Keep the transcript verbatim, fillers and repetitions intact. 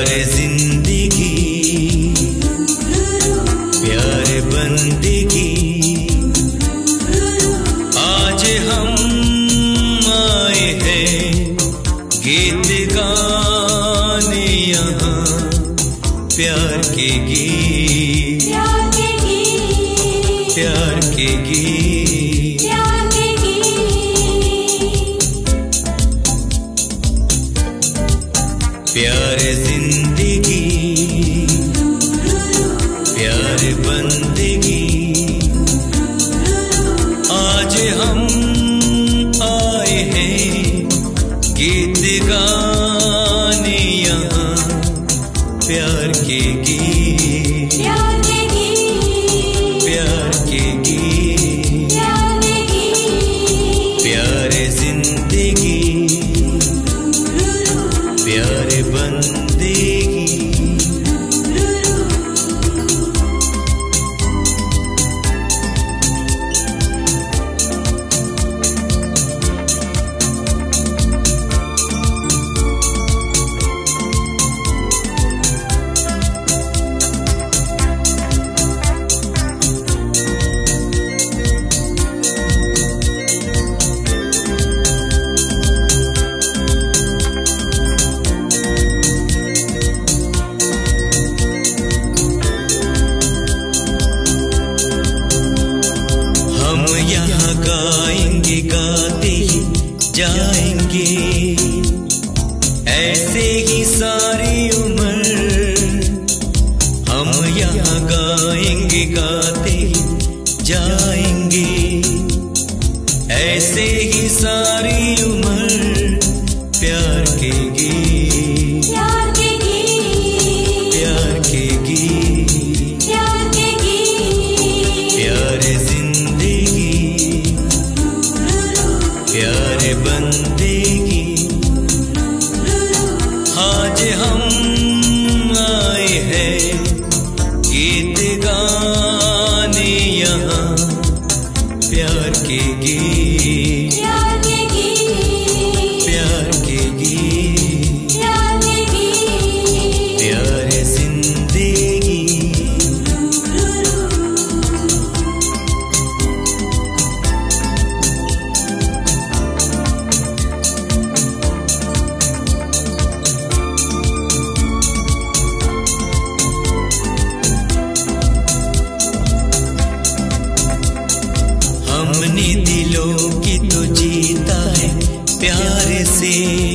प्यारे जिंदगी प्यारे बंदगी, आज हम आए हैं गीत गाने यहाँ प्यार के गीत, प्यार के गीत, प्यारे जिंदगी प्यारे बंदगी, आज हम आए हैं गीत गाने यहाँ प्यार के गीत, प्यार के गीत, प्यारे जिंदगी प्यारे बंदगी। यहाँ गाएंगे गाते ही जाएंगे ऐसे ही सारी उम्र, हम यहाँ गाएंगे गाते ही जाएंगे ऐसे ही सारी उम्र प्यार के गीत, प्यार के गीत, प्यारे जिंदगी प्यारे बंदगी, आज हम आए हैं गीत गाने यहाँ प्यार के गीत, प्यार के गीत, प्यारे जिंदगी। हमने दिलों की तो जीता है प्यार से,